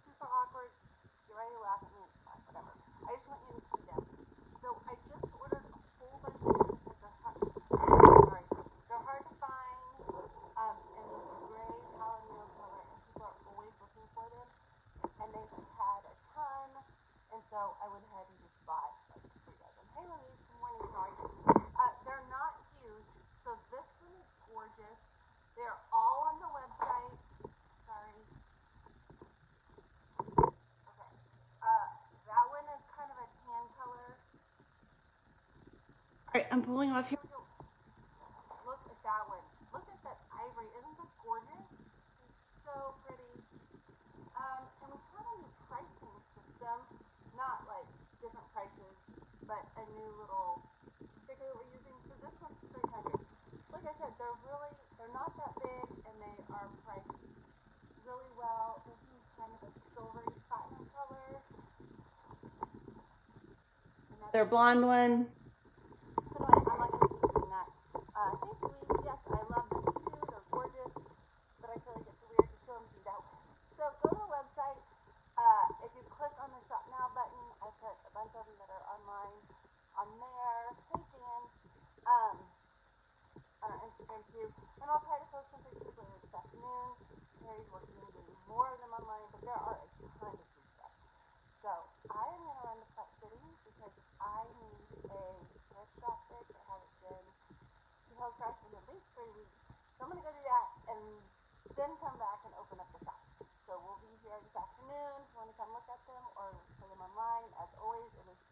super awkward. Get ready to laugh at me. It's fine, whatever. I just want you to see them. So I just ordered a whole bunch of them because they're hard to find in this gray palomino color, and people are always looking for them. And they've had a ton, and so I went ahead and just bought like 3 dozen. Hey Louise, good morning, how are you? They're not huge, so this one is gorgeous. They're all on the website. Sorry. Okay. That one is kind of a tan color. Alright, I'm pulling off here. Look at that one. Look at that ivory. Isn't that gorgeous? It's so pretty. And we have a new pricing system. Not like different prices, but a new little sticker that we're using. So this one's $300. So like I said, they're not that big, and they are priced really well. This is kind of a silvery platinum color. Another blonde one. So anyway, I'm not going to keep doing that. Thanks, Louise. Yes, I love them too. They're gorgeous, but I feel like it's weird to show them to you that way. So go to the website. If you click on the Shop Now button, I put a bunch of them that are online on there. Hey, Jan. On our Instagram too. And I'll try to post some pictures later this afternoon. Carrie's working on getting more of them online, but there are a ton of tree stuff. So I am going to run to Plant City because I need a thrift shop fix. I haven't been to Hillcrest in at least 3 weeks. So I'm going to go do that and then come back and open up the shop. So we'll be here this afternoon if you want to come look at them or put them online. As always, it is